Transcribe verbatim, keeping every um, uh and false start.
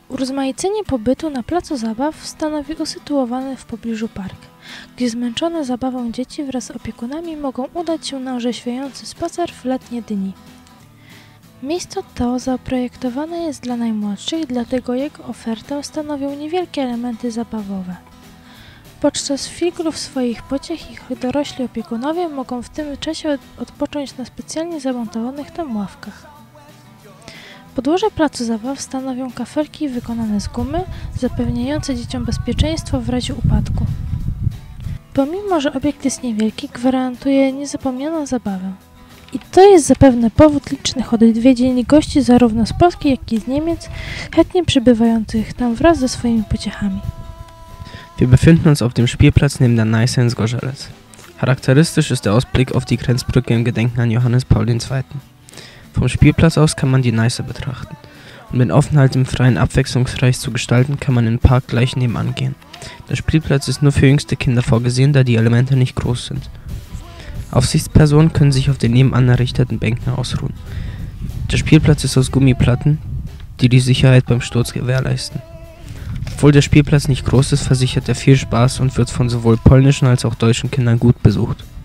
Urozmaicenie pobytu na placu zabaw stanowi usytuowany w pobliżu park, gdzie zmęczone zabawą dzieci wraz z opiekunami mogą udać się na orzeźwiający spacer w letnie dni. Miejsce to zaprojektowane jest dla najmłodszych, dlatego jego ofertę stanowią niewielkie elementy zabawowe. Podczas figlów swoich pociech ich dorośli opiekunowie mogą w tym czasie odpocząć na specjalnie zamontowanych tam ławkach. Podłoże placu zabaw stanowią kafelki wykonane z gumy, zapewniające dzieciom bezpieczeństwo w razie upadku. Pomimo że obiekt jest niewielki, gwarantuje niezapomnianą zabawę. I to jest zapewne powód licznych odwiedzin gości zarówno z Polski, jak i z Niemiec, chętnie przybywających tam wraz ze swoimi pociechami. Wir befinden uns auf dem Spielplatz neben der Nysy Łuz. Charakteristisch ist der Ausblick auf die Grenzbrücke im Gedenken an Johannes Paul der Zweite. Vom Spielplatz aus kann man die Nysy betrachten. Um den Aufenthalt im Freien abwechslungsreich zu gestalten, kann man in den Park gleich nebenan gehen. Der Spielplatz ist nur für jüngste Kinder vorgesehen, da die Elemente nicht groß sind. Aufsichtspersonen können sich auf den nebenan errichteten Bänken ausruhen. Der Spielplatz ist aus Gummiplatten, die die Sicherheit beim Sturz gewährleisten. Obwohl der Spielplatz nicht groß ist, versichert er viel Spaß und wird von sowohl polnischen als auch deutschen Kindern gut besucht.